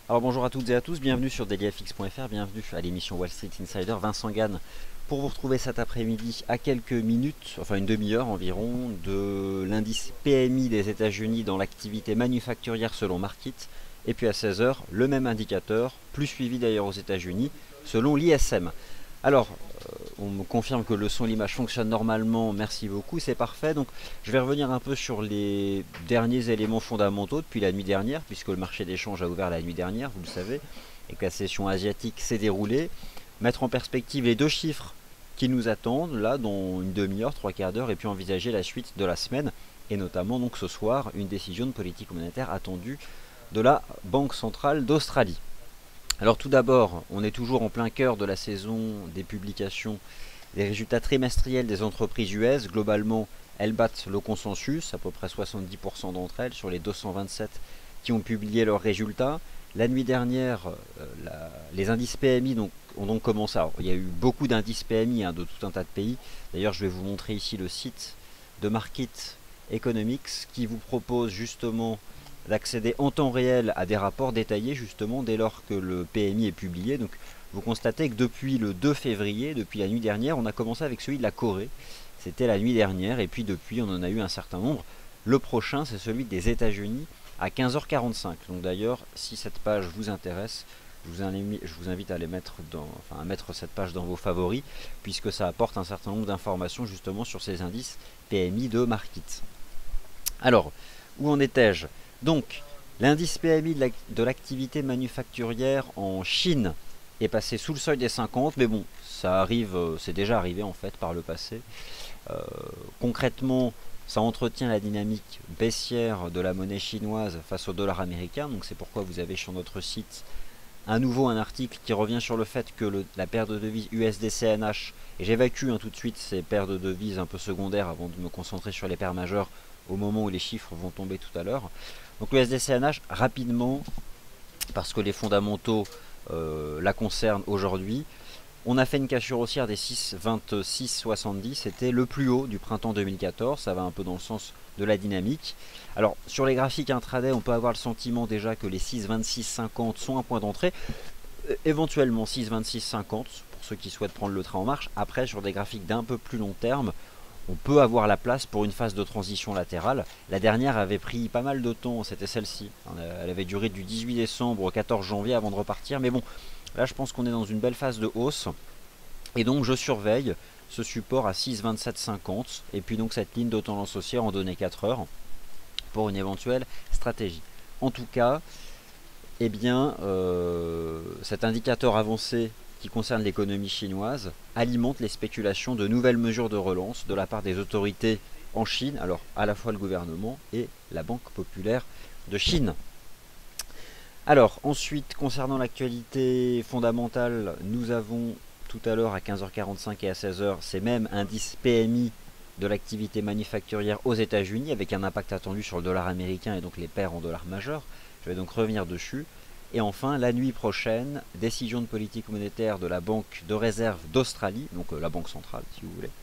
Alors bonjour à toutes et à tous, bienvenue sur dailyfx.fr, bienvenue à l'émission Wall Street Insider. Vincent Gann pour vous retrouver cet après-midi à quelques minutes, enfin une demi-heure environ, de l'indice PMI des États-Unis dans l'activité manufacturière selon Markit. Et puis à 16 heures, le même indicateur, plus suivi d'ailleurs aux États-Unis, selon l'ISM. Alors, on me confirme que le son et l'image fonctionnent normalement, merci beaucoup, c'est parfait. Donc je vais revenir un peu sur les derniers éléments fondamentaux depuis la nuit dernière, puisque le marché d'échange a ouvert la nuit dernière, vous le savez, et que la session asiatique s'est déroulée. Mettre en perspective les deux chiffres qui nous attendent, là, dans une demi-heure, trois quarts d'heure, et puis envisager la suite de la semaine, et notamment donc ce soir, une décision de politique monétaire attendue de la Banque centrale d'Australie. Alors tout d'abord, on est toujours en plein cœur de la saison des publications des résultats trimestriels des entreprises US. Globalement, elles battent le consensus, à peu près 70% d'entre elles, sur les 227 qui ont publié leurs résultats. La nuit dernière, les indices PMI ont donc commencé. Alors, il y a eu beaucoup d'indices PMI de tout un tas de pays. D'ailleurs, je vais vous montrer ici le site de Market Economics qui vous propose justement d'accéder en temps réel à des rapports détaillés justement dès lors que le PMI est publié. Donc vous constatez que depuis le 2 février, depuis la nuit dernière, on a commencé avec celui de la Corée. C'était la nuit dernière et puis depuis on en a eu un certain nombre. Le prochain c'est celui des États-Unis à 15h45. Donc d'ailleurs si cette page vous intéresse, je vous invite à à mettre cette page dans vos favoris puisque ça apporte un certain nombre d'informations justement sur ces indices PMI de Markit. Alors, où en étais-je? Donc, l'indice PMI de l'activité manufacturière en Chine est passé sous le seuil des 50, mais bon, ça arrive, c'est déjà arrivé en fait par le passé. Concrètement, ça entretient la dynamique baissière de la monnaie chinoise face au dollar américain, donc c'est pourquoi vous avez sur notre site à nouveau un article qui revient sur le fait que la paire de devises USD-CNH, et j'évacue tout de suite ces paires de devises un peu secondaires avant de me concentrer sur les paires majeures au moment où les chiffres vont tomber tout à l'heure. Donc le USD-CNH, rapidement, parce que les fondamentaux la concernent aujourd'hui, on a fait une cassure haussière des 6,2670, c'était le plus haut du printemps 2014, ça va un peu dans le sens de la dynamique. Alors sur les graphiques intraday, on peut avoir le sentiment déjà que les 6,2650 sont un point d'entrée, éventuellement 6,2650 pour ceux qui souhaitent prendre le train en marche. Après sur des graphiques d'un peu plus long terme, on peut avoir la place pour une phase de transition latérale. La dernière avait pris pas mal de temps, c'était celle-ci. Elle avait duré du 18 décembre au 14 janvier avant de repartir. Mais bon, là je pense qu'on est dans une belle phase de hausse. Et donc je surveille ce support à 6,2750. Et puis donc cette ligne de tendance haussière en données 4 heures pour une éventuelle stratégie. En tout cas, eh bien, cet indicateur avancé qui concerne l'économie chinoise alimente les spéculations de nouvelles mesures de relance de la part des autorités en Chine, alors à la fois le gouvernement et la Banque populaire de Chine. Alors ensuite, concernant l'actualité fondamentale, nous avons tout à l'heure à 15h45 et à 16h ces mêmes indices PMI de l'activité manufacturière aux États-Unis avec un impact attendu sur le dollar américain et donc les paires en dollars majeurs. Je vais donc revenir dessus. Et enfin, la nuit prochaine, décision de politique monétaire de la Banque de réserve d'Australie, donc la Banque centrale si vous voulez,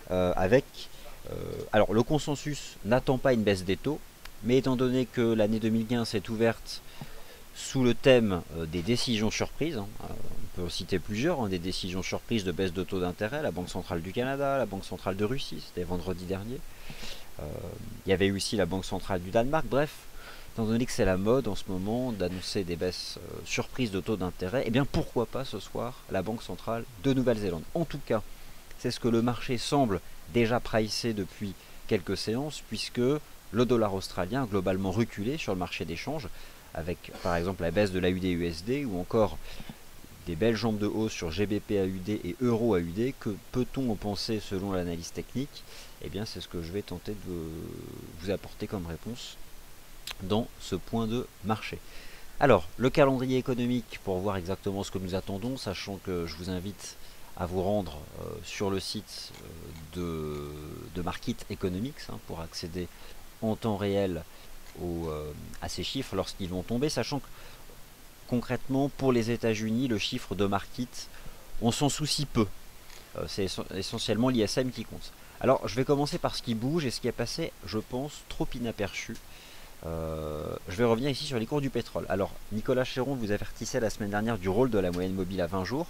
alors le consensus n'attend pas une baisse des taux, mais étant donné que l'année 2015 s'est ouverte sous le thème des décisions surprises, on peut en citer plusieurs, des décisions surprises de baisse de taux d'intérêt, la Banque centrale du Canada, la Banque centrale de Russie, c'était vendredi dernier, il y avait eu aussi la Banque centrale du Danemark, bref. Étant donné que c'est la mode en ce moment d'annoncer des baisses surprises de taux d'intérêt, et bien pourquoi pas ce soir la Banque centrale de Nouvelle-Zélande. En tout cas, c'est ce que le marché semble déjà pricer depuis quelques séances, puisque le dollar australien a globalement reculé sur le marché d'échange, avec par exemple la baisse de l'AUD-USD ou encore des belles jambes de hausse sur GBP-AUD et Euro-AUD. Que peut-on en penser selon l'analyse technique? Eh bien c'est ce que je vais tenter de vous apporter comme réponse dans ce point de marché. Alors, le calendrier économique pour voir exactement ce que nous attendons, sachant que je vous invite à vous rendre sur le site de Market Economics pour accéder en temps réel à ces chiffres lorsqu'ils vont tomber, sachant que concrètement pour les États-Unis, le chiffre de Market, on s'en soucie peu. C'est essentiellement l'ISM qui compte. Alors, je vais commencer par ce qui bouge et ce qui est passé, je pense, trop inaperçu. Je vais revenir ici sur les cours du pétrole. Alors, Nicolas Chéron vous avertissait la semaine dernière du rôle de la moyenne mobile à 20 jours.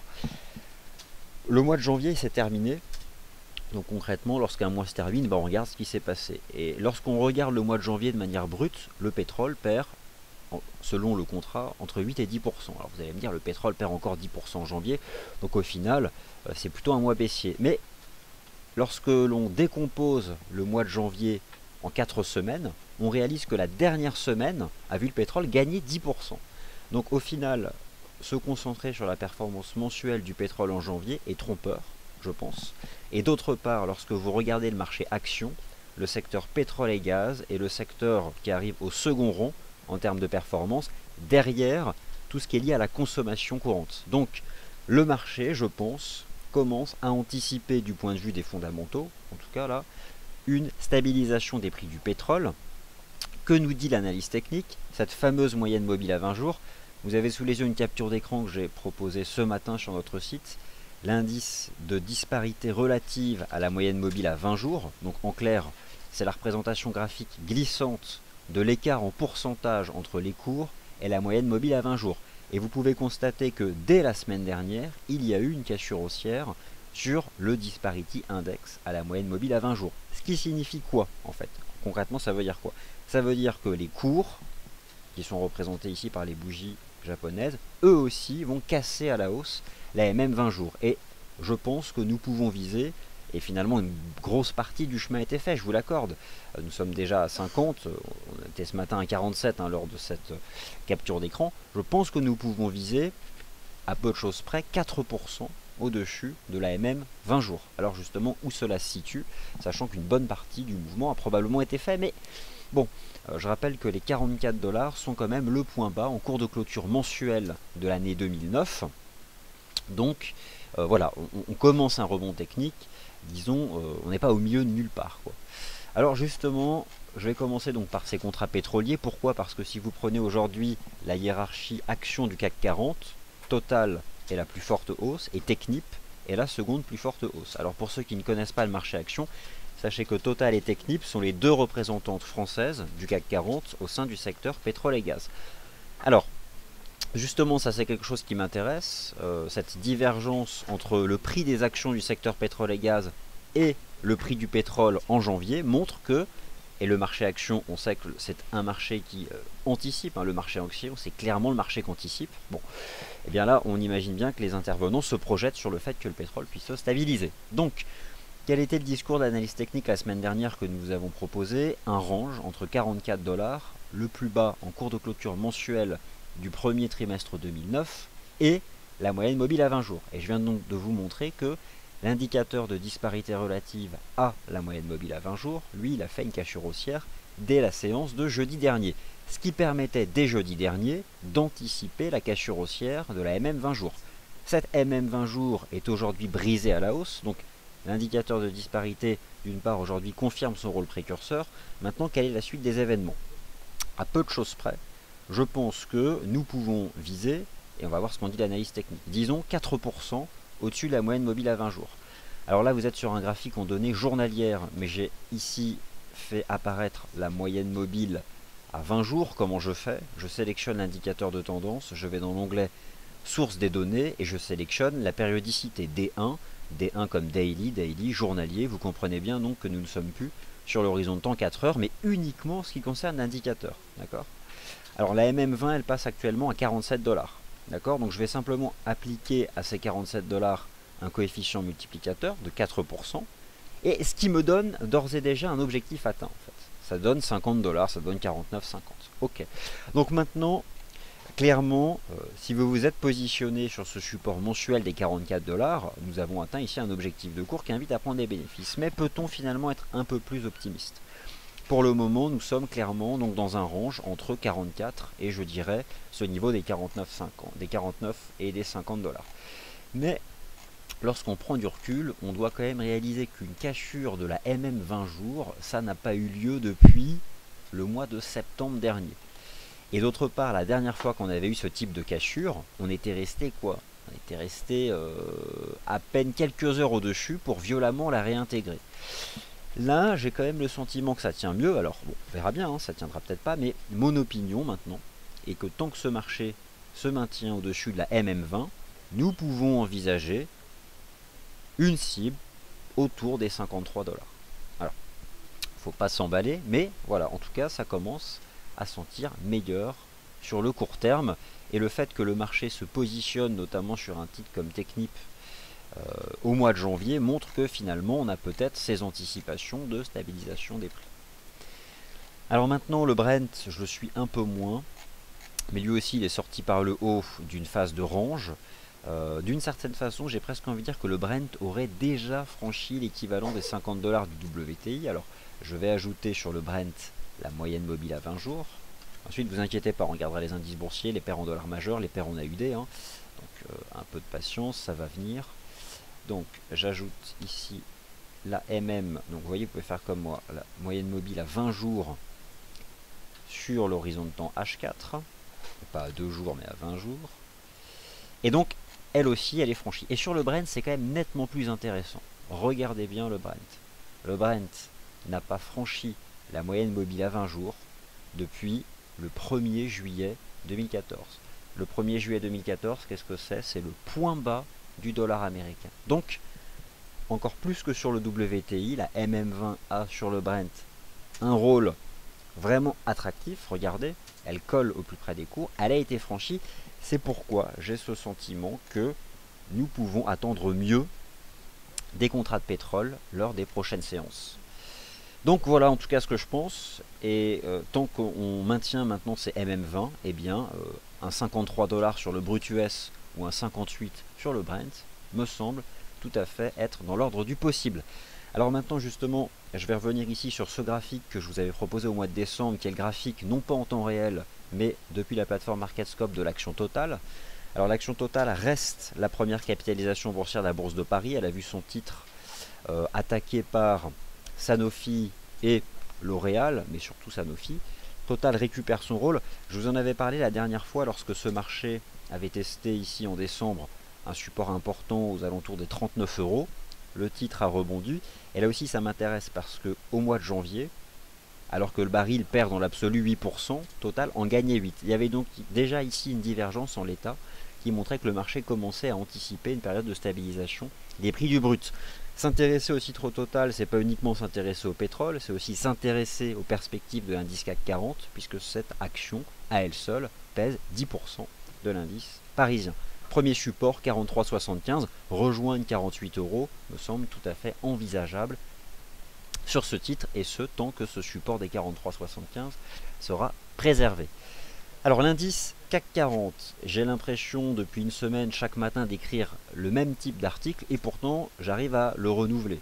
Le mois de janvier s'est terminé. Donc concrètement, lorsqu'un mois se termine, on regarde ce qui s'est passé. Et lorsqu'on regarde le mois de janvier de manière brute, le pétrole perd, selon le contrat, entre 8 et 10%. Alors vous allez me dire, le pétrole perd encore 10% en janvier. Donc au final, c'est plutôt un mois baissier. Mais lorsque l'on décompose le mois de janvier en 4 semaines, on réalise que la dernière semaine a vu le pétrole gagner 10%. Donc au final, se concentrer sur la performance mensuelle du pétrole en janvier est trompeur, je pense. Et d'autre part, lorsque vous regardez le marché action, le secteur pétrole et gaz est le secteur qui arrive au second rang en termes de performance, derrière tout ce qui est lié à la consommation courante. Donc le marché, je pense, commence à anticiper du point de vue des fondamentaux, en tout cas là, une stabilisation des prix du pétrole. Que nous dit l'analyse technique? Cette fameuse moyenne mobile à 20 jours. Vous avez sous les yeux une capture d'écran que j'ai proposée ce matin sur notre site. L'indice de disparité relative à la moyenne mobile à 20 jours. Donc en clair, c'est la représentation graphique glissante de l'écart en pourcentage entre les cours et la moyenne mobile à 20 jours. Et vous pouvez constater que dès la semaine dernière, il y a eu une cassure haussière sur le Disparity Index à la moyenne mobile à 20 jours. Ce qui signifie quoi en fait? Concrètement, ça veut dire quoi? Ça veut dire que les cours, qui sont représentés ici par les bougies japonaises, eux aussi vont casser à la hausse la MM 20 jours. Et je pense que nous pouvons viser, et finalement une grosse partie du chemin a été fait, je vous l'accorde. Nous sommes déjà à 50, on était ce matin à 47 lors de cette capture d'écran. Je pense que nous pouvons viser, à peu de choses près, 4% au-dessus de la MM 20 jours. Alors justement, où cela se situe, sachant qu'une bonne partie du mouvement a probablement été fait, mais bon, je rappelle que les 44 $ sont quand même le point bas en cours de clôture mensuelle de l'année 2009. Donc voilà, on commence un rebond technique, disons, on n'est pas au milieu de nulle part, quoi. Alors justement, je vais commencer donc par ces contrats pétroliers. Pourquoi? Parce que si vous prenez aujourd'hui la hiérarchie action du CAC 40, Total est la plus forte hausse et Technip est la seconde plus forte hausse. Alors pour ceux qui ne connaissent pas le marché action, sachez que Total et Technip sont les deux représentantes françaises du CAC 40 au sein du secteur pétrole et gaz. Alors, justement, ça c'est quelque chose qui m'intéresse, cette divergence entre le prix des actions du secteur pétrole et gaz et le prix du pétrole en janvier montre que, et le marché action, on sait que c'est un marché qui anticipe, le marché action c'est clairement le marché qui anticipe. Bon, et bien là on imagine bien que les intervenants se projettent sur le fait que le pétrole puisse se stabiliser. Donc, quel était le discours d'analyse technique la semaine dernière que nous vous avons proposé? Un range entre 44 $, le plus bas en cours de clôture mensuelle du premier trimestre 2009, et la moyenne mobile à 20 jours. Et je viens donc de vous montrer que l'indicateur de disparité relative à la moyenne mobile à 20 jours, lui, il a fait une cassure haussière dès la séance de jeudi dernier. Ce qui permettait dès jeudi dernier d'anticiper la cassure haussière de la MM 20 jours. Cette MM 20 jours est aujourd'hui brisée à la hausse, donc l'indicateur de disparité, d'une part, aujourd'hui confirme son rôle précurseur. Maintenant, quelle est la suite des événements? À peu de choses près, je pense que nous pouvons viser, et on va voir ce qu'en dit l'analyse technique, disons 4% au-dessus de la moyenne mobile à 20 jours. Alors là, vous êtes sur un graphique en données journalières, mais j'ai ici fait apparaître la moyenne mobile à 20 jours. Comment je fais? Je sélectionne l'indicateur de tendance, je vais dans l'onglet source des données et je sélectionne la périodicité D1, D1 comme daily, journalier. Vous comprenez bien donc que nous ne sommes plus sur l'horizon de temps 4 heures, mais uniquement en ce qui concerne l'indicateur. D'accord? Alors la MM20, elle passe actuellement à 47 $. D'accord? Donc je vais simplement appliquer à ces 47 $ un coefficient multiplicateur de 4%, et ce qui me donne d'ores et déjà un objectif atteint en fait. Ça donne 50 $, ça donne 49,50. Ok. Donc maintenant, clairement, si vous vous êtes positionné sur ce support mensuel des 44 $, nous avons atteint ici un objectif de cours qui invite à prendre des bénéfices. Mais peut-on finalement être un peu plus optimiste? Pour le moment, nous sommes clairement donc dans un range entre 44 et je dirais ce niveau des 49,50, des 49 et des 50 $. Mais lorsqu'on prend du recul, on doit quand même réaliser qu'une cassure de la MM 20 jours, ça n'a pas eu lieu depuis le mois de septembre dernier. Et d'autre part, la dernière fois qu'on avait eu ce type de cassure, on était resté quoi? On était resté à peine quelques heures au-dessus pour violemment la réintégrer. Là, j'ai quand même le sentiment que ça tient mieux. Alors, bon, on verra bien, hein, ça tiendra peut-être pas, mais mon opinion maintenant est que tant que ce marché se maintient au-dessus de la MM20, nous pouvons envisager une cible autour des 53 $. Alors, faut pas s'emballer, mais voilà, en tout cas, ça commence à sentir meilleur sur le court terme. Et le fait que le marché se positionne notamment sur un titre comme Technip au mois de janvier montre que finalement on a peut-être ces anticipations de stabilisation des prix. Alors maintenant le Brent, je le suis un peu moins, mais lui aussi il est sorti par le haut d'une phase de range. D'une certaine façon, j'ai presque envie de dire que le Brent aurait déjà franchi l'équivalent des 50 $ du WTI. Alors je vais ajouter sur le Brent la moyenne mobile à 20 jours. Ensuite, vous inquiétez pas, on regardera les indices boursiers, les paires en dollars majeurs, les paires en AUD. Hein. Donc un peu de patience, ça va venir. Donc j'ajoute ici la MM. Donc vous voyez, vous pouvez faire comme moi, la moyenne mobile à 20 jours sur l'horizon de temps H4. Pas à 2 jours, mais à 20 jours. Et donc, elle aussi, elle est franchie. Et sur le Brent, c'est quand même nettement plus intéressant. Regardez bien le Brent. Le Brent n'a pas franchi la moyenne mobile à 20 jours depuis le 1er juillet 2014. Le 1er juillet 2014, qu'est-ce que c'est? C'est le point bas du dollar américain. Donc, encore plus que sur le WTI, la MM20 a sur le Brent un rôle vraiment attractif. Regardez, elle colle au plus près des cours. Elle a été franchie. C'est pourquoi j'ai ce sentiment que nous pouvons attendre mieux des contrats de pétrole lors des prochaines séances. Donc voilà en tout cas ce que je pense. Et tant qu'on maintient maintenant ces MM20, eh bien un 53 $ sur le brut US ou un 58 sur le Brent me semble tout à fait être dans l'ordre du possible. Alors maintenant justement, je vais revenir ici sur ce graphique que je vous avais proposé au mois de décembre, qui est le graphique non pas en temps réel, mais depuis la plateforme MarketScope de l'action Total. Alors l'action Total reste la première capitalisation boursière de la Bourse de Paris. Elle a vu son titre attaqué par Sanofi et L'Oréal, mais surtout Sanofi. Total récupère son rôle. Je vous en avais parlé la dernière fois lorsque ce marché avait testé ici en décembre un support important aux alentours des 39 €. Le titre a rebondi. Et là aussi ça m'intéresse parce que au mois de janvier, alors que le baril perd dans l'absolu 8%, Total en gagnait 8. Il y avait donc déjà ici une divergence en l'état qui montrait que le marché commençait à anticiper une période de stabilisation des prix du brut. S'intéresser au titre Total, c'est pas uniquement s'intéresser au pétrole, c'est aussi s'intéresser aux perspectives de l'indice CAC 40, puisque cette action, à elle seule, pèse 10% de l'indice parisien. Premier support, 43,75, rejoindre 48 € me semble tout à fait envisageable sur ce titre, et ce, tant que ce support des 43,75 sera préservé. Alors l'indice CAC 40, j'ai l'impression depuis une semaine chaque matin d'écrire le même type d'article, et pourtant j'arrive à le renouveler.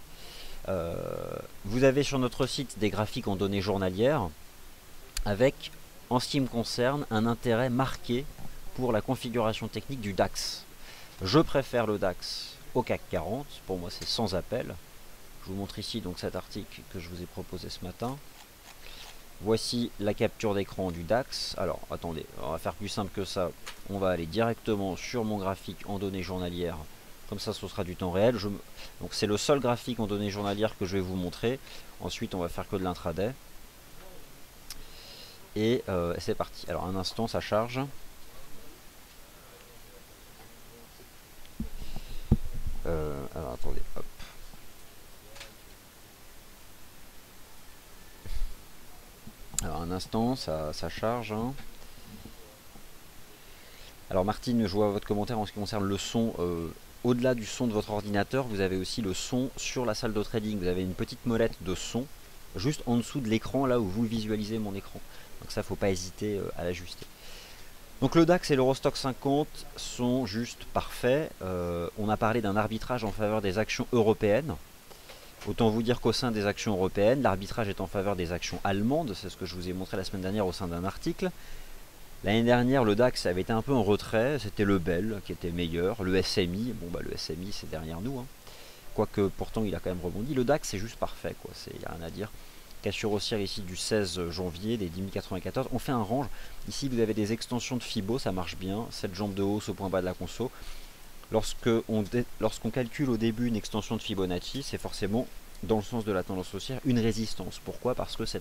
Vous avez sur notre site des graphiques en données journalières, avec, en ce qui me concerne, un intérêt marqué pour la configuration technique du DAX. Je préfère le DAX au CAC 40, pour moi c'est sans appel. Je vous montre ici donc cet article que je vous ai proposé ce matin. Voici la capture d'écran du DAX. Alors attendez, on va faire plus simple que ça. On va aller directement sur mon graphique en données journalières. Comme ça, ce sera du temps réel. Donc c'est le seul graphique en données journalières que je vais vous montrer. Ensuite, on va faire que de l'intraday. Et c'est parti. Alors un instant, ça charge. Alors attendez, hop. Alors un instant, ça charge. Hein. Alors Martine, je vois votre commentaire en ce qui concerne le son. Au-delà du son de votre ordinateur, vous avez aussi le son sur la salle de trading. Vous avez une petite molette de son juste en dessous de l'écran, là où vous visualisez mon écran. Donc ça, faut pas hésiter à l'ajuster. Donc le DAX et l'Eurostoxx 50 sont juste parfaits. On a parlé d'un arbitrage en faveur des actions européennes. Autant vous dire qu'au sein des actions européennes, l'arbitrage est en faveur des actions allemandes. C'est ce que je vous ai montré la semaine dernière au sein d'un article. L'année dernière, le DAX avait été un peu en retrait. C'était le BEL qui était meilleur. Le SMI, bon bah le SMI c'est derrière nous. Hein. Quoique pourtant il a quand même rebondi. Le DAX c'est juste parfait, quoi. Il n'y a rien à dire. Cassure haussière ici du 16 janvier, des 10 094. On fait un range. Ici vous avez des extensions de Fibo, ça marche bien. 7 jambes de hausse au point bas de la conso. Lorsqu'on calcule au début une extension de Fibonacci, c'est forcément dans le sens de la tendance haussière, une résistance. Pourquoi? Parce que c'est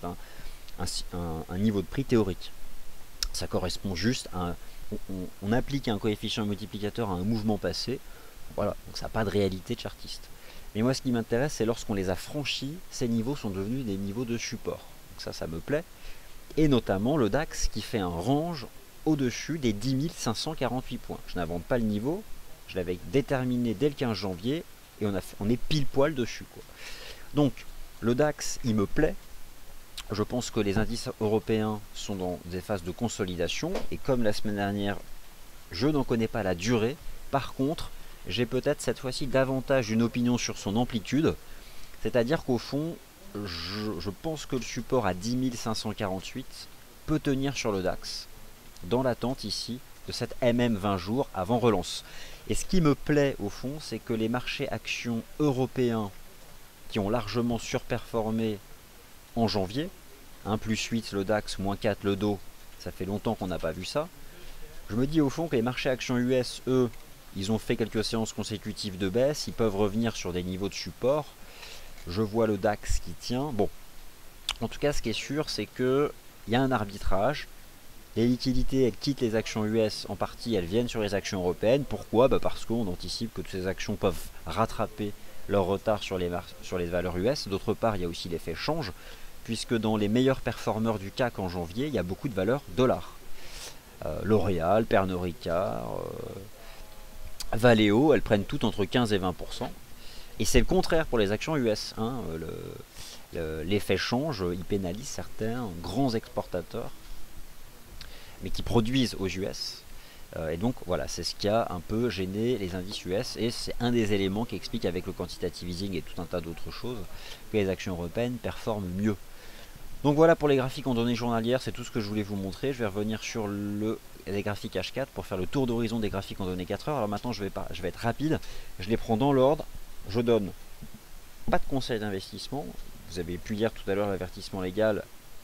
un niveau de prix théorique. Ça correspond juste à on applique un coefficient multiplicateur à un mouvement passé. Voilà, donc ça n'a pas de réalité chartiste. Mais moi, ce qui m'intéresse, c'est lorsqu'on les a franchis, ces niveaux sont devenus des niveaux de support. Donc ça me plaît. Et notamment le DAX qui fait un range au-dessus des 10 548 points. Je n'invente pas le niveau, je l'avais déterminé dès le 15 janvier et on est pile poil dessus, quoi. Donc, le DAX, il me plaît. Je pense que les indices européens sont dans des phases de consolidation et comme la semaine dernière, je n'en connais pas la durée. Par contre, j'ai peut-être cette fois-ci davantage une opinion sur son amplitude. C'est-à-dire qu'au fond, je pense que le support à 10 548 peut tenir sur le DAX, dans l'attente ici de cette MM 20 jours avant relance. Et ce qui me plaît au fond, c'est que les marchés actions européens qui ont largement surperformé en janvier, 1 plus 8 le DAX, moins 4 le Dow, ça fait longtemps qu'on n'a pas vu ça. Je me dis au fond que les marchés actions US, eux, ils ont fait quelques séances consécutives de baisse, ils peuvent revenir sur des niveaux de support. Je vois le DAX qui tient. Bon, en tout cas, ce qui est sûr, c'est qu'il y a un arbitrage. Les liquidités, elles quittent les actions US en partie, elles viennent sur les actions européennes. Pourquoi? Parce qu'on anticipe que toutes ces actions peuvent rattraper leur retard sur les valeurs US. D'autre part, il y a aussi l'effet change, puisque dans les meilleurs performeurs du CAC en janvier, il y a beaucoup de valeurs dollars. L'Oréal, Pernod Ricard, Valeo, elles prennent toutes entre 15 et 20%. Et c'est le contraire pour les actions US. Hein. L'effet change, il pénalise certains grands exportateurs, mais qui produisent aux US. Et donc voilà, c'est ce qui a un peu gêné les indices US. Et c'est un des éléments qui explique avec le quantitative easing et tout un tas d'autres choses que les actions européennes performent mieux. Donc voilà pour les graphiques en données journalières, c'est tout ce que je voulais vous montrer. Je vais revenir sur les graphiques H4 pour faire le tour d'horizon des graphiques en données 4 heures. Alors maintenant je vais être rapide, je les prends dans l'ordre. Je donne pas de conseil d'investissement. Vous avez pu lire tout à l'heure l'avertissement légal.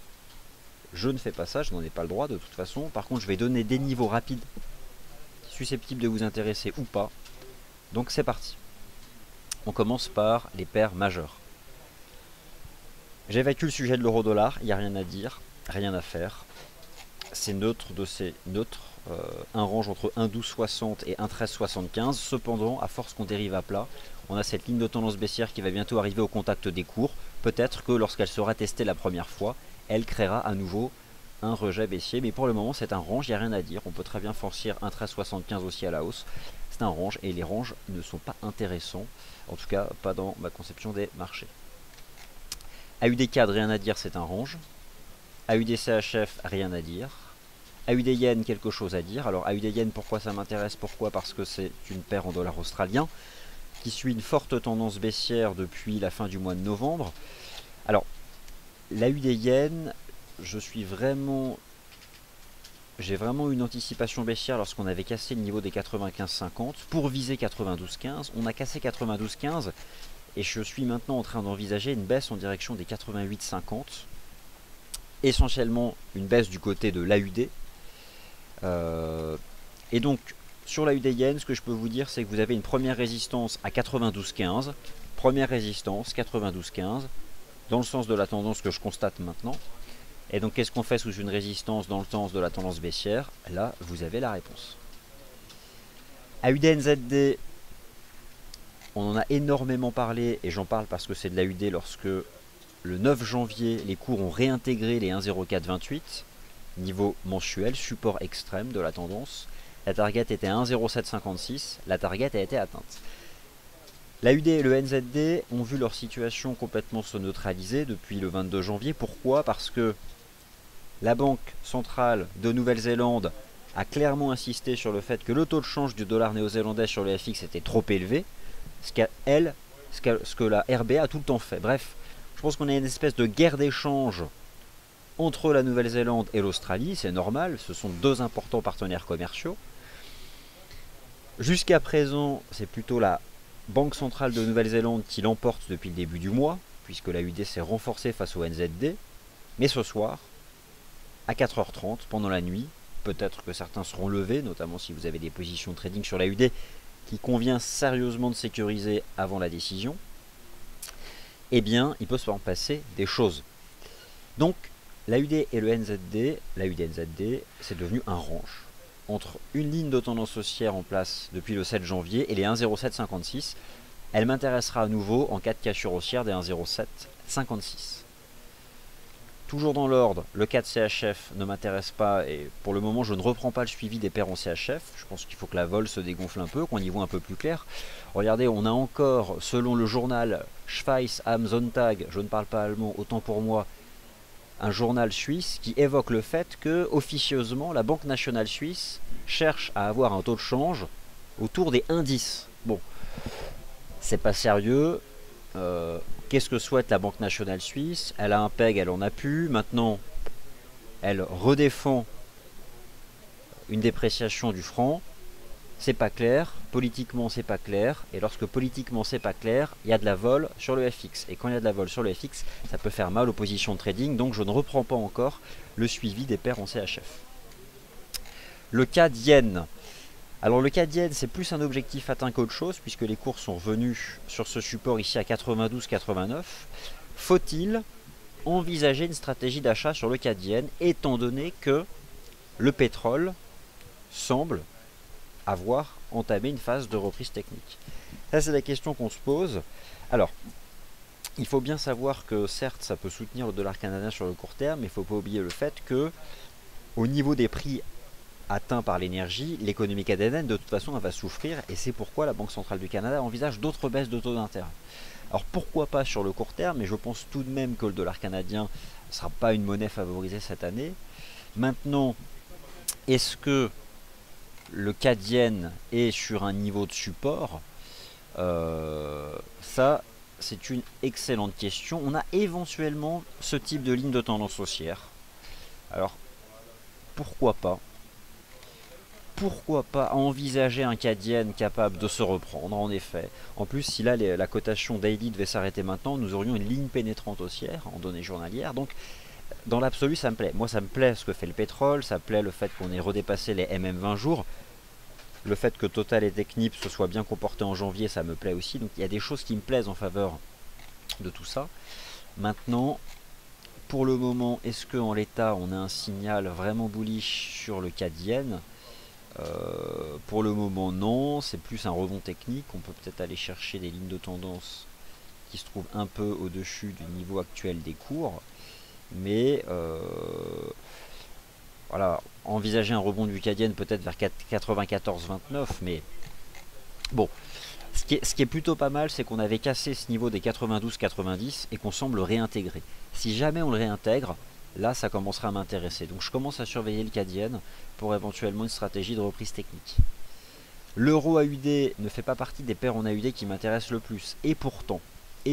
Je ne fais pas ça, je n'en ai pas le droit de toute façon. Par contre je vais donner des niveaux rapides susceptibles de vous intéresser ou pas. Donc c'est parti. On commence par les paires majeures. J'évacue le sujet de l'euro-dollar, il n'y a rien à dire, rien à faire. C'est neutre de ces neutres, un range entre 1,1260 et 1,1375. Cependant, à force qu'on dérive à plat, on a cette ligne de tendance baissière qui va bientôt arriver au contact des cours. Peut-être que lorsqu'elle sera testée la première fois, elle créera à nouveau un rejet baissier. Mais pour le moment, c'est un range, il n'y a rien à dire. On peut très bien franchir 1,1375 aussi à la hausse. C'est un range et les ranges ne sont pas intéressants. En tout cas, pas dans ma conception des marchés. AUD CAD, rien à dire, c'est un range. AUD CHF, rien à dire. AUD Yen, quelque chose à dire. Alors AUD Yen, pourquoi ça m'intéresse? Pourquoi? Parce que c'est une paire en dollars australiens qui suit une forte tendance baissière depuis la fin du mois de novembre. Alors, l'AUD Yen, j'ai vraiment une anticipation baissière lorsqu'on avait cassé le niveau des 95,50 pour viser 92,15. On a cassé 92,15 et je suis maintenant en train d'envisager une baisse en direction des 88,50. Essentiellement une baisse du côté de l'AUD. Et donc, sur l'AUD Yen, ce que je peux vous dire, c'est que vous avez une première résistance à 92,15. Première résistance, 92,15, dans le sens de la tendance que je constate maintenant. Et donc, qu'est-ce qu'on fait sous une résistance dans le sens de la tendance baissière? Là, vous avez la réponse. AUD NZD, on en a énormément parlé, et j'en parle parce que c'est de l'AUD lorsque le 9 janvier, les cours ont réintégré les 1,0428, niveau mensuel, support extrême de la tendance. La target était à 1,0756, la target a été atteinte. L'AUD et le NZD ont vu leur situation complètement se neutraliser depuis le 22 janvier. Pourquoi? Parce que la Banque centrale de Nouvelle-Zélande a clairement insisté sur le fait que le taux de change du dollar néo-zélandais sur le FX était trop élevé, ce que la RBA a tout le temps fait. Bref, je pense qu'on a une espèce de guerre d'échange entre la Nouvelle-Zélande et l'Australie, c'est normal, ce sont deux importants partenaires commerciaux. Jusqu'à présent, c'est plutôt la Banque centrale de Nouvelle-Zélande qui l'emporte depuis le début du mois, puisque la UD s'est renforcée face au NZD. Mais ce soir, à 4h30, pendant la nuit, peut-être que certains seront levés, notamment si vous avez des positions de trading sur la UD, qu'il convient sérieusement de sécuriser avant la décision. eh bien, il peut se en passer des choses. Donc, l'AUD et le NZD, l'AUD-NZD, c'est devenu un range entre une ligne de tendance haussière en place depuis le 7 janvier et les 1,0756. Elle m'intéressera à nouveau en cas de cassure haussière des 1,0756. Toujours dans l'ordre, le cas de CHF ne m'intéresse pas et pour le moment je ne reprends pas le suivi des paires en CHF. Je pense qu'il faut que la vol se dégonfle un peu, qu'on y voit un peu plus clair. Regardez, on a encore, selon le journal Schweiz am Sonntag, je ne parle pas allemand, autant pour moi, un journal suisse qui évoque le fait que, officieusement, la Banque nationale suisse cherche à avoir un taux de change autour des 1,10. Bon, c'est pas sérieux. Qu'est-ce que souhaite la Banque nationale suisse? Elle a un PEG, elle en a plus. Maintenant, elle redéfend une dépréciation du franc. C'est pas clair. Politiquement, c'est pas clair. Et lorsque politiquement, c'est pas clair, il y a de la vol sur le FX. Et quand il y a de la vol sur le FX, ça peut faire mal aux positions de trading. Donc, je ne reprends pas encore le suivi des paires en CHF. Le cas d'Yen. Alors le cas d'Yen, c'est plus un objectif atteint qu'autre chose, puisque les cours sont revenus sur ce support ici à 92,89. Faut-il envisager une stratégie d'achat sur le cas d'Yen, étant donné que le pétrole semble avoir entamé une phase de reprise technique? Ça, c'est la question qu'on se pose. Alors, il faut bien savoir que certes, ça peut soutenir le dollar canadien sur le court terme, mais il ne faut pas oublier le fait que, au niveau des prix atteint par l'énergie, l'économie canadienne de toute façon elle va souffrir et c'est pourquoi la Banque centrale du Canada envisage d'autres baisses de taux d'intérêt. Alors pourquoi pas sur le court terme, mais je pense tout de même que le dollar canadien ne sera pas une monnaie favorisée cette année. Maintenant, est-ce que le CAD yen est sur un niveau de support? Ça, c'est une excellente question. On a éventuellement ce type de ligne de tendance haussière. Alors, pourquoi pas? Pourquoi pas envisager un CAD yen capable de se reprendre, en effet. En plus, si là la cotation daily devait s'arrêter maintenant, nous aurions une ligne pénétrante haussière en données journalières. Donc, dans l'absolu, ça me plaît. Moi, ça me plaît ce que fait le pétrole, ça me plaît le fait qu'on ait redépassé les MM20 jours. Le fait que Total et Technip se soient bien comportés en janvier, ça me plaît aussi. Donc, il y a des choses qui me plaisent en faveur de tout ça. Maintenant, pour le moment, est-ce qu'en l'état, on a un signal vraiment bullish sur le CAD yen? Pour le moment non, c'est plus un rebond technique. On peut peut-être aller chercher des lignes de tendance qui se trouvent un peu au-dessus du niveau actuel des cours, mais voilà, envisager un rebond du CAD yen peut-être vers 94,29, mais bon, ce qui est plutôt pas mal, c'est qu'on avait cassé ce niveau des 92,90 et qu'on semble réintégrer. Si jamais on le réintègre, là ça commencera à m'intéresser. Donc je commence à surveiller le CAD yen pour éventuellement une stratégie de reprise technique. L'euro AUD ne fait pas partie des paires en AUD qui m'intéressent le plus. Et pourtant,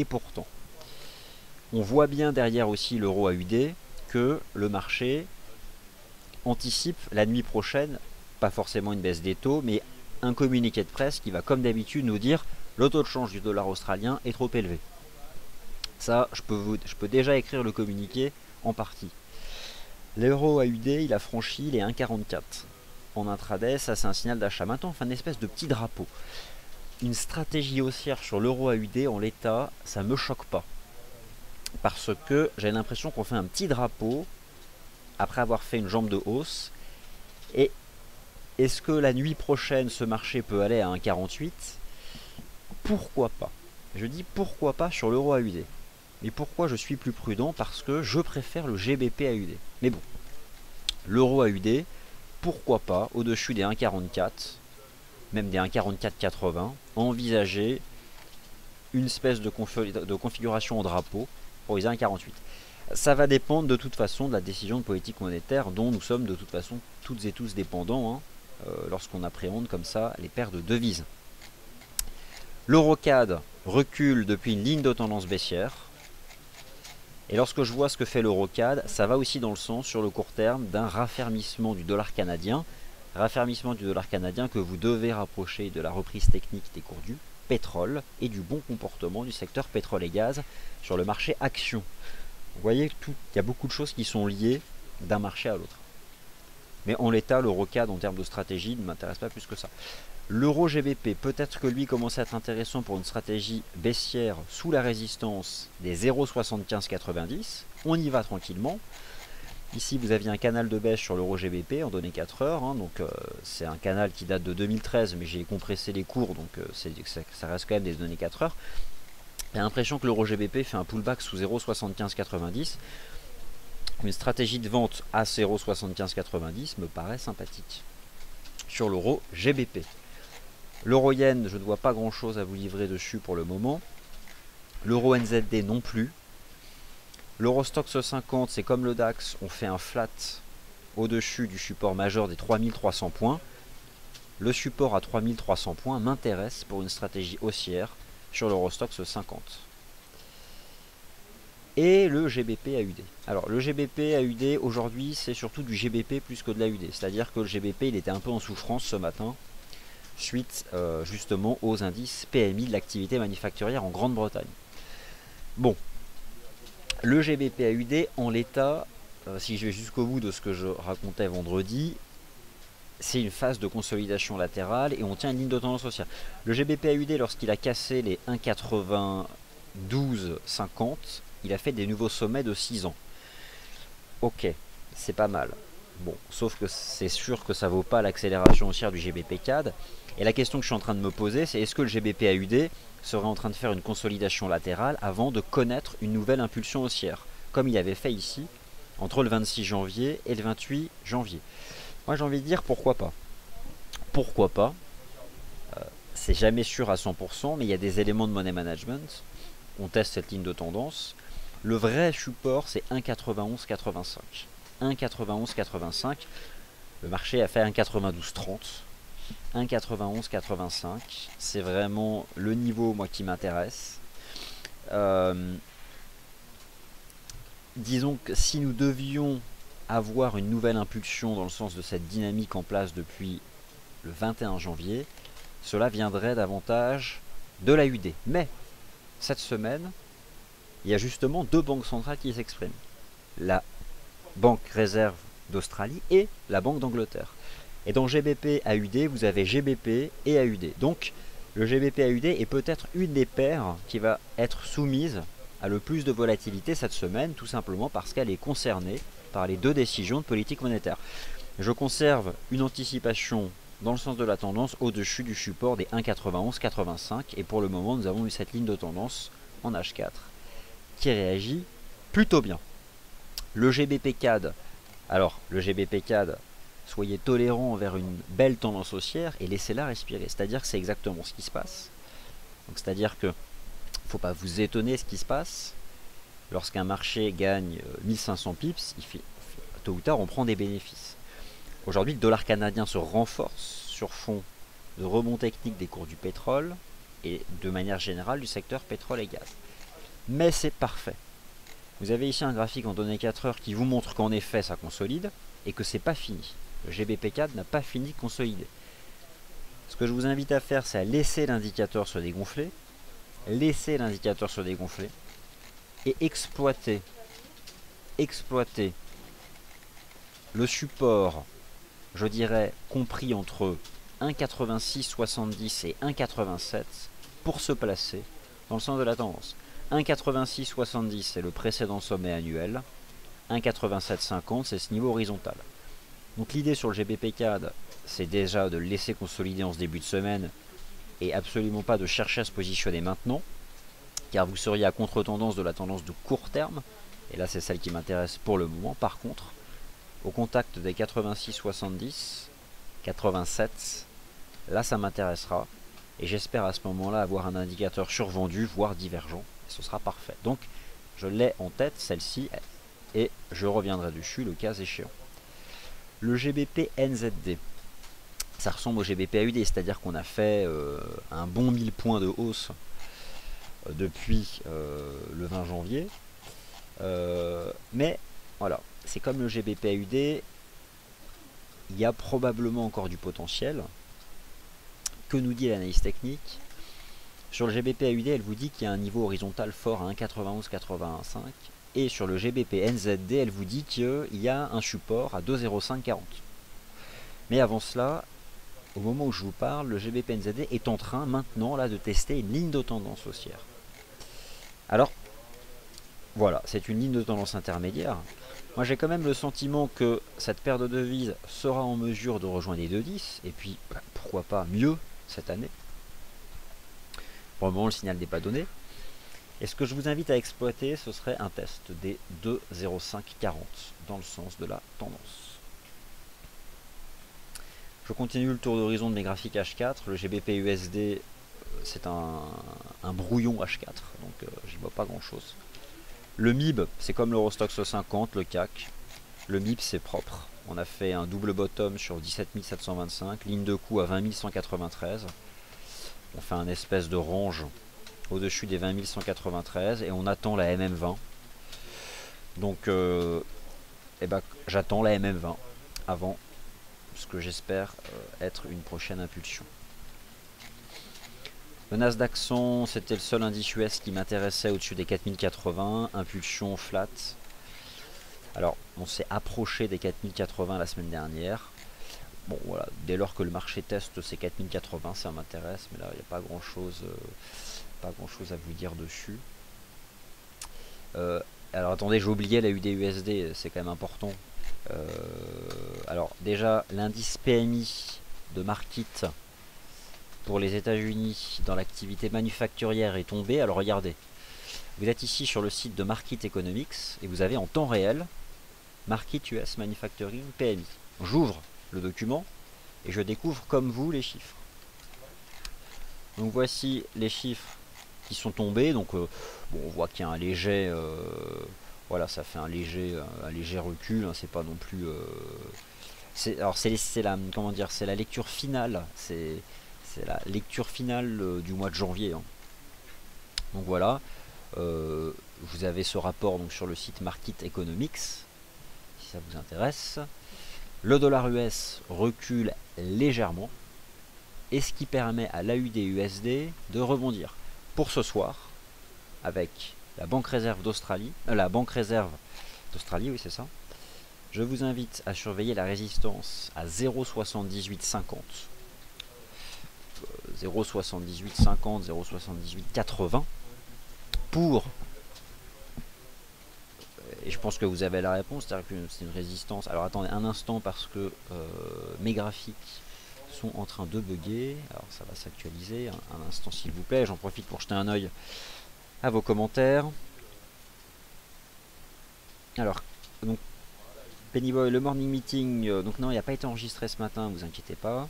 on voit bien derrière aussi l'euro AUD que le marché anticipe la nuit prochaine, pas forcément une baisse des taux, mais un communiqué de presse qui va comme d'habitude nous dire le taux de change du dollar australien est trop élevé. Ça, je peux déjà écrire le communiqué en partie. L'euro AUD, il a franchi les 1,44 en intraday, ça c'est un signal d'achat. Maintenant, on fait une espèce de petit drapeau. Une stratégie haussière sur l'euro AUD en l'état, ça me choque pas. Parce que j'ai l'impression qu'on fait un petit drapeau après avoir fait une jambe de hausse. Et est-ce que la nuit prochaine, ce marché peut aller à 1,48? Pourquoi pas? Je dis pourquoi pas sur l'euro AUD. Mais pourquoi je suis plus prudent? Parce que je préfère le GBP AUD. Mais bon, l'euro AUD, pourquoi pas, au-dessus des 1,44, même des 1,44,80, envisager une espèce de configuration en drapeau pour les 1,48. Ça va dépendre de toute façon de la décision de politique monétaire dont nous sommes de toute façon toutes et tous dépendants lorsqu'on appréhende comme ça les paires de devises. L'euro-CAD recule depuis une ligne de tendance baissière. Et lorsque je vois ce que fait l'euro-CAD, ça va aussi dans le sens sur le court terme d'un raffermissement du dollar canadien. Raffermissement du dollar canadien que vous devez rapprocher de la reprise technique des cours du pétrole et du bon comportement du secteur pétrole et gaz sur le marché action. Vous voyez, il y a beaucoup de choses qui sont liées d'un marché à l'autre. Mais en l'état, l'euro-CAD en termes de stratégie ne m'intéresse pas plus que ça. L'euro GBP, peut-être que lui commence à être intéressant pour une stratégie baissière sous la résistance des 0,7590. On y va tranquillement. Ici, vous aviez un canal de baisse sur l'euro GBP en données 4 heures. Hein, donc, c'est un canal qui date de 2013, mais j'ai compressé les cours, donc ça reste quand même des données 4 heures. J'ai l'impression que l'euro GBP fait un pullback sous 0,7590. Une stratégie de vente à 0,7590 me paraît sympathique. Sur l'euro GBP. L'euro yen, je ne vois pas grand chose à vous livrer dessus pour le moment. L'euro NZD non plus. L'euro Stoxx 50, c'est comme le DAX, on fait un flat au-dessus du support majeur des 3300 points. Le support à 3300 points m'intéresse pour une stratégie haussière sur l'euro Stoxx 50. Et le GBP AUD. Alors le GBP AUD aujourd'hui c'est surtout du GBP plus que de l'AUD. C'est-à-dire que le GBP il était un peu en souffrance ce matin suite justement aux indices PMI de l'activité manufacturière en Grande-Bretagne. Bon, le GBP AUD en l'état, si je vais jusqu'au bout de ce que je racontais vendredi, c'est une phase de consolidation latérale et on tient une ligne de tendance haussière. Le GBP AUD lorsqu'il a cassé les 1,9250, il a fait des nouveaux sommets de 6 ans. Ok, c'est pas mal. Bon, sauf que c'est sûr que ça vaut pas l'accélération haussière du GBP CAD. Et la question que je suis en train de me poser, c'est est-ce que le GBP AUD serait en train de faire une consolidation latérale avant de connaître une nouvelle impulsion haussière, comme il avait fait ici, entre le 26 janvier et le 28 janvier. Moi j'ai envie de dire pourquoi pas. Pourquoi pas, c'est jamais sûr à 100%, mais il y a des éléments de money management. On teste cette ligne de tendance. Le vrai support c'est 1,9185. 1,9185. Le marché a fait 1,9230. 1,9185. C'est vraiment le niveau moi qui m'intéresse. Disons que si nous devions avoir une nouvelle impulsion dans le sens de cette dynamique en place depuis le 21 janvier, cela viendrait davantage de l'AUD. Mais cette semaine, il y a justement deux banques centrales qui s'expriment. La Banque Réserve d'Australie et la Banque d'Angleterre. Et dans GBP AUD, vous avez GBP et AUD. Donc le GBP AUD est peut-être une des paires qui va être soumise à le plus de volatilité cette semaine, tout simplement parce qu'elle est concernée par les deux décisions de politique monétaire. Je conserve une anticipation dans le sens de la tendance au-dessus du support des 1,9185 et pour le moment nous avons eu cette ligne de tendance en H4 qui réagit plutôt bien. Le GBP CAD, alors le GBP CAD, soyez tolérants envers une belle tendance haussière et laissez-la respirer, c'est-à-dire que c'est exactement ce qui se passe. C'est-à-dire que faut pas vous étonner ce qui se passe lorsqu'un marché gagne 1500 pips, tôt ou tard on prend des bénéfices. Aujourd'hui le dollar canadien se renforce sur fond de rebond technique des cours du pétrole et de manière générale du secteur pétrole et gaz. Mais c'est parfait. Vous avez ici un graphique en données 4 heures qui vous montre qu'en effet ça consolide et que c'est pas fini. Le GBP CAD n'a pas fini de consolider. Ce que je vous invite à faire, c'est à laisser l'indicateur se dégonfler, et exploiter le support, je dirais, compris entre 1,8670 et 1,87 pour se placer dans le sens de la tendance. 1,8670 c'est le précédent sommet annuel, 1,8750 c'est ce niveau horizontal. Donc l'idée sur le GBP CAD, c'est déjà de le laisser consolider en ce début de semaine et absolument pas de chercher à se positionner maintenant, car vous seriez à contre-tendance de la tendance de court terme, et là c'est celle qui m'intéresse pour le moment. Par contre, au contact des 86,70, 87, là ça m'intéressera, et j'espère à ce moment-là avoir un indicateur survendu, voire divergent, et ce sera parfait. Donc je l'ai en tête, celle-ci, et je reviendrai dessus le cas échéant. Le GBP NZD, ça ressemble au GBP AUD, c'est-à-dire qu'on a fait un bon 1000 points de hausse depuis le 20 janvier. Mais voilà, c'est comme le GBP AUD, il y a probablement encore du potentiel. Que nous dit l'analyse technique? Sur le GBP AUD, elle vous dit qu'il y a un niveau horizontal fort à 1,9185. Et sur le GBP NZD, elle vous dit qu'il y a un support à 2,0540. Mais avant cela, au moment où je vous parle, le GBP-NZD est en train maintenant là de tester une ligne de tendance haussière. Alors, voilà, c'est une ligne de tendance intermédiaire. Moi j'ai quand même le sentiment que cette paire de devises sera en mesure de rejoindre les 2,10 et puis pourquoi pas mieux cette année. Pour le moment le signal n'est pas donné. Et ce que je vous invite à exploiter, ce serait un test des 2,0540 dans le sens de la tendance. Je continue le tour d'horizon de mes graphiques H4. Le GBP-USD c'est un brouillon H4, donc j'y vois pas grand chose. Le MIB, c'est comme l'Eurostoxx 50, le CAC. Le MIB, c'est propre. On a fait un double bottom sur 17 725, ligne de coup à 20 193. On fait un espèce de range au-dessus des 20 193 et on attend la MM20. Donc, j'attends la MM20 avant ce que j'espère être une prochaine impulsion. Le Nasdaq 100, c'était le seul indice US qui m'intéressait au-dessus des 4080, impulsion flat. Alors, on s'est approché des 4080 la semaine dernière. Bon, voilà, dès lors que le marché teste ces 4080, ça m'intéresse, mais là, il n'y a pas grand-chose à vous dire dessus. Alors, attendez, j'ai oublié la UD-USD, c'est quand même important. Alors, déjà, l'indice PMI de Markit pour les États-Unis dans l'activité manufacturière est tombé. Alors regardez, vous êtes ici sur le site de Markit Economics et vous avez en temps réel Markit US Manufacturing PMI. J'ouvre le document et je découvre comme vous les chiffres. Donc voici les chiffres qui sont tombés. Donc bon, on voit qu'il y a un léger, voilà, ça fait un léger recul. Hein, c'est pas non plus. Alors c'est la, comment dire, c'est la lecture finale. C'est la lecture finale du mois de janvier. Hein. Donc voilà, vous avez ce rapport donc, sur le site Markit Economics, si ça vous intéresse. Le dollar US recule légèrement, et ce qui permet à l'AUD-USD de rebondir. Pour ce soir, avec la Banque Réserve d'Australie, oui c'est ça, je vous invite à surveiller la résistance à 0,7850. 0,7850, 0,7880 pour, et je pense que vous avez la réponse, c'est-à-dire que c'est une résistance. Alors attendez un instant parce que mes graphiques sont en train de bugger, alors ça va s'actualiser, un instant s'il vous plaît, j'en profite pour jeter un œil à vos commentaires. Alors, donc Pennyboy, le morning meeting, donc non il n'a pas été enregistré ce matin, vous inquiétez pas.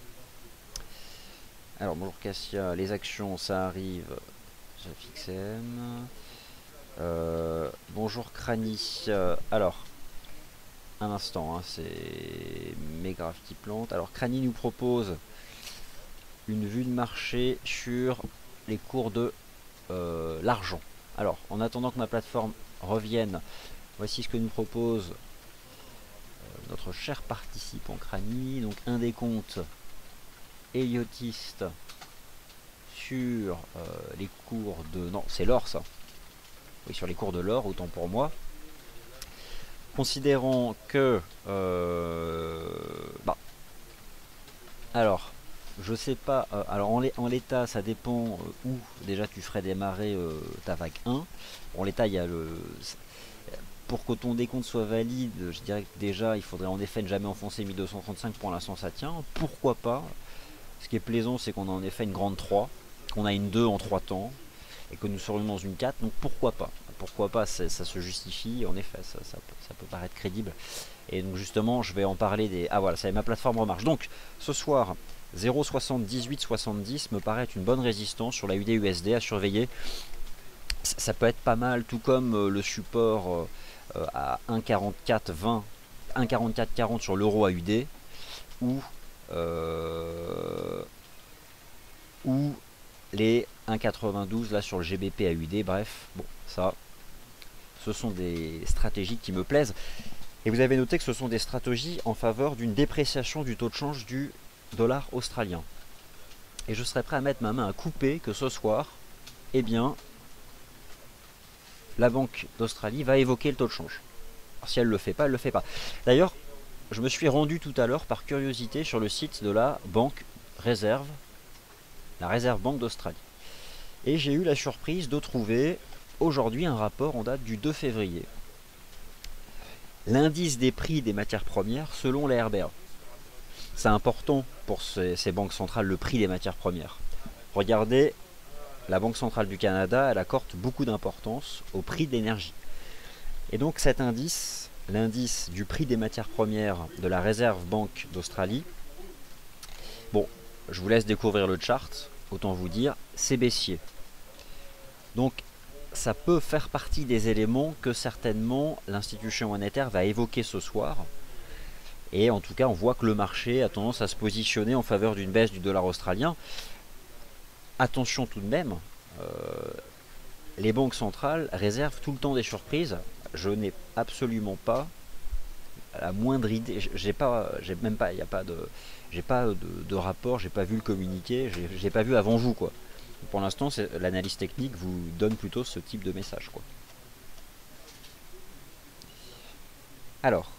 Alors bonjour Cassia, les actions ça arrive, FXM. Bonjour Crani, alors un instant, hein, c'est mes graphes qui plantent. Alors Crani nous propose une vue de marché sur les cours de l'argent. Alors en attendant que ma plateforme revienne, voici ce que nous propose notre cher participant Crani. Donc un décompte héliotiste sur les cours de... Non, c'est l'or ça. Oui, sur les cours de l'or, autant pour moi. Considérant que... alors, je sais pas... alors, en l'état, ça dépend où déjà tu ferais démarrer ta vague 1. En l'état, il y a le... Pour que ton décompte soit valide, je dirais que déjà, il faudrait en effet ne jamais enfoncer 1235. Pour l'instant, ça tient. Pourquoi pas? Ce qui est plaisant, c'est qu'on a en effet une grande 3, qu'on a une 2 en 3 temps, et que nous serions dans une 4, donc pourquoi pas? Pourquoi pas, ça se justifie, en effet, ça peut paraître crédible. Et donc justement, je vais en parler des... Ah voilà, ça y est, ma plateforme remarche. Donc, ce soir, 0,7870 me paraît être une bonne résistance sur la UD-USD à surveiller. Ça peut être pas mal, tout comme le support à 1,4420, 1,4440 sur l'euro AUD, ou les 1,92 là sur le GBP AUD. Bref, bon, ça, ce sont des stratégies qui me plaisent. Et vous avez noté que ce sont des stratégies en faveur d'une dépréciation du taux de change du dollar australien. Et je serais prêt à mettre ma main à couper que ce soir, eh bien, la Banque d'Australie va évoquer le taux de change. Alors, si elle ne le fait pas, elle ne le fait pas. D'ailleurs, je me suis rendu tout à l'heure par curiosité sur le site de la banque réserve, la Réserve Banque d'Australie. Et j'ai eu la surprise de trouver aujourd'hui un rapport en date du 2 février. L'indice des prix des matières premières selon la RBA. C'est important pour ces banques centrales, le prix des matières premières. Regardez, la Banque centrale du Canada, elle accorde beaucoup d'importance au prix de l'énergie. Et donc cet indice, l'indice du prix des matières premières de la Réserve Banque d'Australie, bon, je vous laisse découvrir le chart, autant vous dire, c'est baissier. Donc ça peut faire partie des éléments que certainement l'institution monétaire va évoquer ce soir. Et en tout cas, on voit que le marché a tendance à se positionner en faveur d'une baisse du dollar australien. Attention tout de même, les banques centrales réservent tout le temps des surprises. Je n'ai absolument pas la moindre idée. J'ai pas de rapport, j'ai pas vu le communiqué, j'ai pas vu avant vous quoi. Pour l'instant, l'analyse technique vous donne plutôt ce type de message quoi. Alors.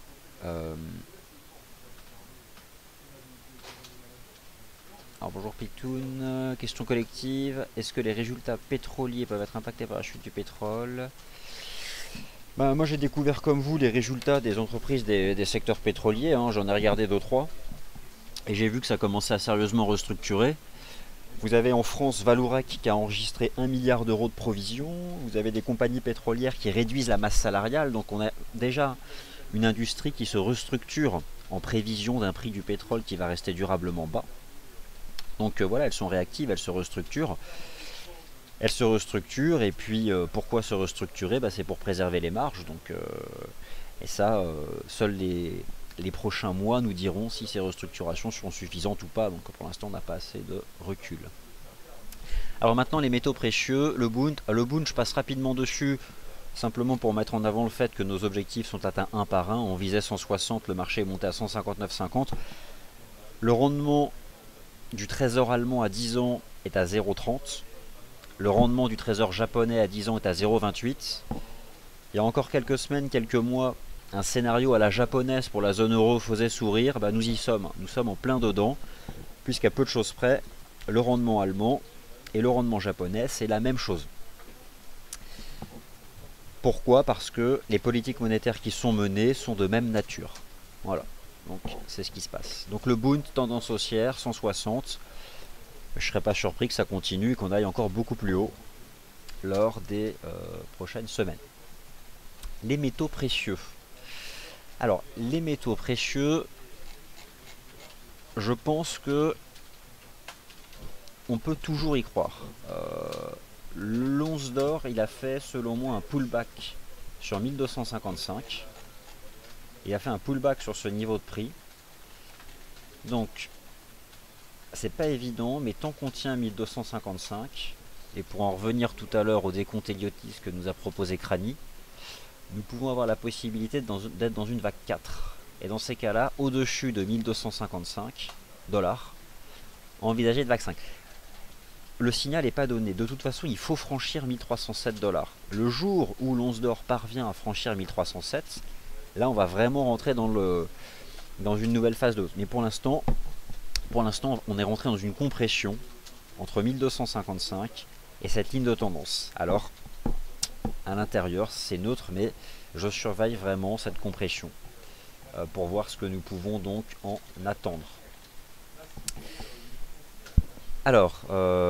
Alors bonjour Pitoun, question collective, est-ce que les résultats pétroliers peuvent être impactés par la chute du pétrole? Moi j'ai découvert comme vous les résultats des entreprises des secteurs pétroliers, hein. J'en ai regardé 2-3 et j'ai vu que ça commençait à sérieusement restructurer. Vous avez en France Vallourec qui a enregistré 1 milliard d'euros de provisions, vous avez des compagnies pétrolières qui réduisent la masse salariale, donc on a déjà une industrie qui se restructure en prévision d'un prix du pétrole qui va rester durablement bas. Donc voilà, elles sont réactives, elles se restructurent. Elles se restructurent et puis pourquoi se restructurer? C'est pour préserver les marges. Donc, et ça, seuls les prochains mois nous diront si ces restructurations sont suffisantes ou pas. Donc pour l'instant, on n'a pas assez de recul. Alors maintenant, les métaux précieux, le Bund, je passe rapidement dessus. Simplement pour mettre en avant le fait que nos objectifs sont atteints un par un. On visait 160, le marché est monté à 159,50. Le rendement du trésor allemand à 10 ans est à 0,30. Le rendement du trésor japonais à 10 ans est à 0,28. Il y a encore quelques semaines, quelques mois, un scénario à la japonaise pour la zone euro faisait sourire. Nous y sommes. Nous sommes en plein dedans, puisqu'à peu de choses près, le rendement allemand et le rendement japonais, c'est la même chose. Pourquoi? Parce que les politiques monétaires qui sont menées sont de même nature. Voilà. Donc c'est ce qui se passe. Donc le Bund, tendance haussière, 160. Je ne serais pas surpris que ça continue et qu'on aille encore beaucoup plus haut lors des prochaines semaines. Les métaux précieux. Alors, les métaux précieux, je pense que on peut toujours y croire. L'once d'or, il a fait selon moi un pullback sur 1255. Il a fait un pullback sur ce niveau de prix. Donc, c'est pas évident, mais tant qu'on tient 1255, et pour en revenir tout à l'heure au décompte Eliotis que nous a proposé Crani, nous pouvons avoir la possibilité d'être dans une vague 4. Et dans ces cas-là, au-dessus de 1255 dollars, envisager de vague 5. Le signal n'est pas donné. De toute façon, il faut franchir 1307 dollars. Le jour où l'once d'or parvient à franchir 1307, là, on va vraiment rentrer dans une nouvelle phase de hausse. Mais pour l'instant, on est rentré dans une compression entre 1255 et cette ligne de tendance. Alors, à l'intérieur, c'est neutre, mais je surveille vraiment cette compression pour voir ce que nous pouvons donc en attendre. Alors,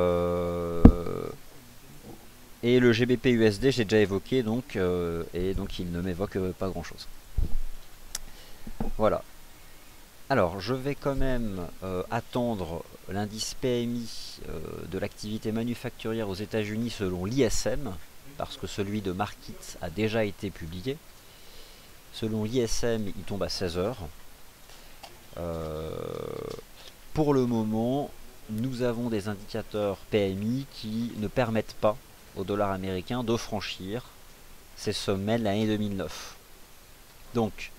et le GBP USD, j'ai déjà évoqué, donc, et donc il ne m'évoque pas grand-chose. Voilà. Alors, je vais quand même attendre l'indice PMI de l'activité manufacturière aux États-Unis selon l'ISM, parce que celui de Markit a déjà été publié. Selon l'ISM, il tombe à 16 heures. Pour le moment, nous avons des indicateurs PMI qui ne permettent pas au dollar américain de franchir ces sommets de l'année 2009. Donc,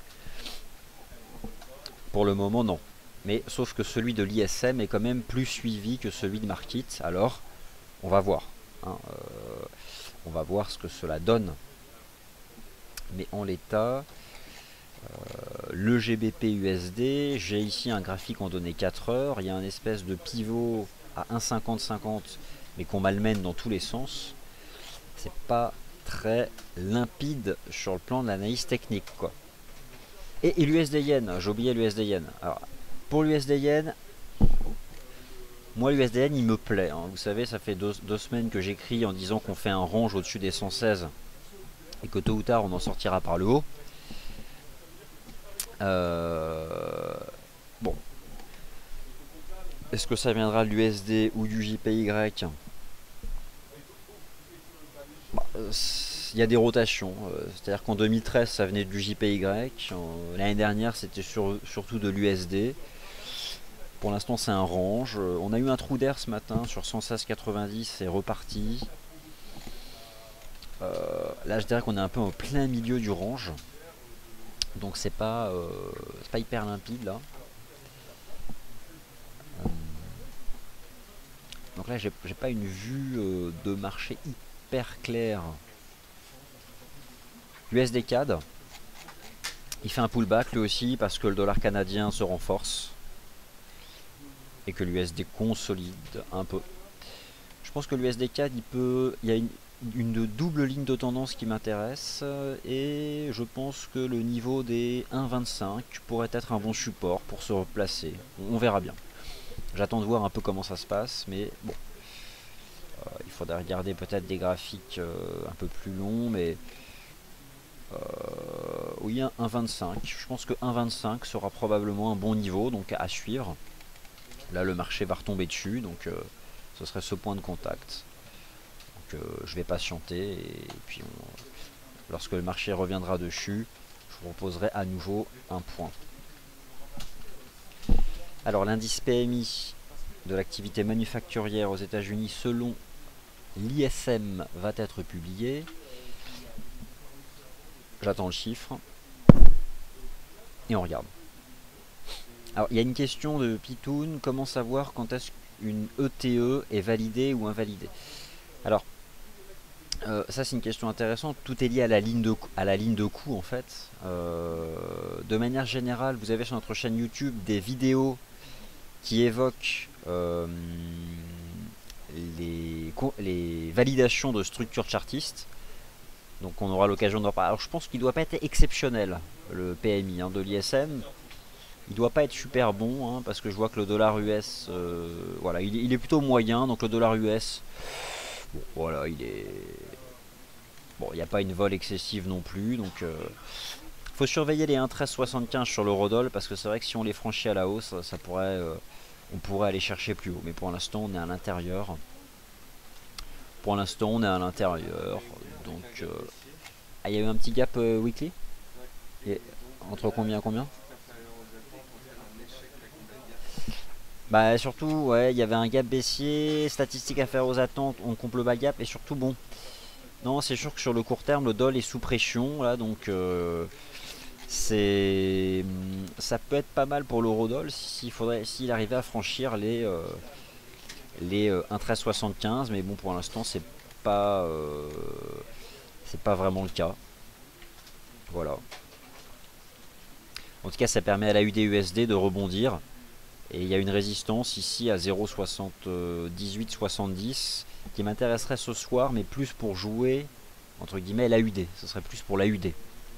pour le moment, non. Mais sauf que celui de l'ISM est quand même plus suivi que celui de Markit. Alors, on va voir. Hein, on va voir ce que cela donne. Mais en l'état, le GBP USD. J'ai ici un graphique en données 4 heures. Il y a un espèce de pivot à 1,50-50 mais qu'on malmène dans tous les sens. C'est pas très limpide sur le plan de l'analyse technique, quoi. Et l'USD Yen, j'ai oublié l'USD Yen. Alors, pour l'USD Yen, moi l'USD Yen il me plaît, hein. Vous savez, ça fait deux semaines que j'écris en disant qu'on fait un range au-dessus des 116 et que tôt ou tard on en sortira par le haut. Bon. Est-ce que ça viendra de l'USD ou du JPY? Il y a des rotations, c'est-à-dire qu'en 2013 ça venait du JPY, l'année dernière c'était surtout de l'USD. Pour l'instant c'est un range, on a eu un trou d'air ce matin sur 116,90, c'est reparti. Là je dirais qu'on est un peu en plein milieu du range, donc c'est pas hyper limpide là. Donc là j'ai pas une vue de marché hyper claire. USD CAD, il fait un pullback lui aussi parce que le dollar canadien se renforce et que l'USD consolide un peu. Je pense que l'USD CAD il y a une double ligne de tendance qui m'intéresse et je pense que le niveau des 1,25 pourrait être un bon support pour se replacer. On verra bien. J'attends de voir un peu comment ça se passe, mais bon, il faudrait regarder peut-être des graphiques un peu plus longs, mais oui, 1,25. Je pense que 1,25 sera probablement un bon niveau, donc à suivre. Là, le marché va retomber dessus, donc ce serait ce point de contact. Donc je vais patienter, et puis lorsque le marché reviendra dessus, je vous proposerai à nouveau un point. Alors, l'indice PMI de l'activité manufacturière aux États-Unis selon l'ISM va être publié. J'attends le chiffre. Et on regarde. Alors, il y a une question de Pitoun. Comment savoir quand est-ce qu'une ETE est validée ou invalidée? Alors, ça c'est une question intéressante. Tout est lié à la ligne de coût en fait. De manière générale, vous avez sur notre chaîne YouTube des vidéos qui évoquent les validations de structures chartistes. Donc on aura l'occasion d'en parler. Alors je pense qu'il ne doit pas être exceptionnel, le PMI de l'ISM. Il ne doit pas être super bon, parce que je vois que le dollar US, voilà, il est plutôt moyen. Donc le dollar US, bon, voilà, il est... Bon, il n'y a pas une vol excessive non plus. Donc faut surveiller les 1,1375 sur l'eurodoll, parce que c'est vrai que si on les franchit à la hausse, ça pourrait, on pourrait aller chercher plus haut. Mais pour l'instant, on est à l'intérieur. Pour l'instant, on est à l'intérieur. Donc, il y a eu un petit gap weekly. Et entre combien et combien? Bah surtout, ouais, il y avait un gap baissier, statistiques à faire aux attentes, on coupe le bas gap et surtout bon. Non, c'est sûr que sur le court terme, le doll est sous pression là, donc ça peut être pas mal pour l'eurodoll s'il arrivait à franchir les 1,1375, mais bon pour l'instant c'est pas vraiment le cas. Voilà. En tout cas, ça permet à la UD-USD de rebondir. Et il y a une résistance ici à 0,7870 qui m'intéresserait ce soir, mais plus pour jouer entre guillemets l'AUD. Ce serait plus pour l'AUD.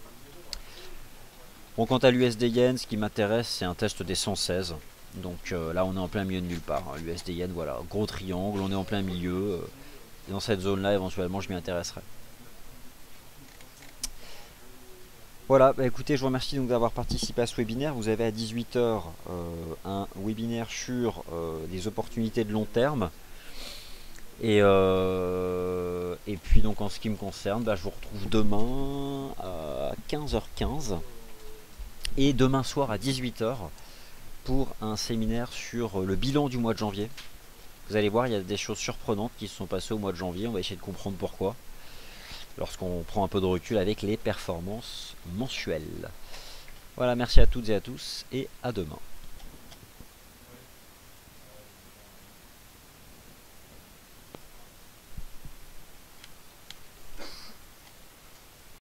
Bon, quant à l'USD Yen, ce qui m'intéresse, c'est un test des 116. Donc là, on est en plein milieu de nulle part. L'USD Yen, voilà, gros triangle, on est en plein milieu. Et dans cette zone-là, éventuellement, je m'y intéresserai. Voilà, bah écoutez, je vous remercie donc d'avoir participé à ce webinaire. Vous avez à 18 h un webinaire sur les opportunités de long terme. Et puis donc en ce qui me concerne, bah, je vous retrouve demain à 15h15 et demain soir à 18 h pour un séminaire sur le bilan du mois de janvier. Vous allez voir, il y a des choses surprenantes qui se sont passées au mois de janvier. On va essayer de comprendre pourquoi, lorsqu'on prend un peu de recul avec les performances mensuelles. Voilà, merci à toutes et à tous et à demain.